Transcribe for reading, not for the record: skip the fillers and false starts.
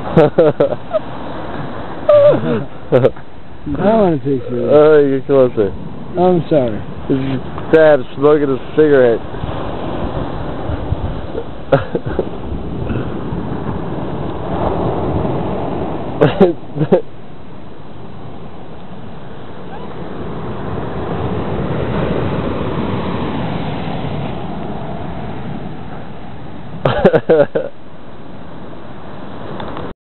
I want to take you. Get closer. I'm sorry. This is Dad smoking a cigarette. Ha ha ha.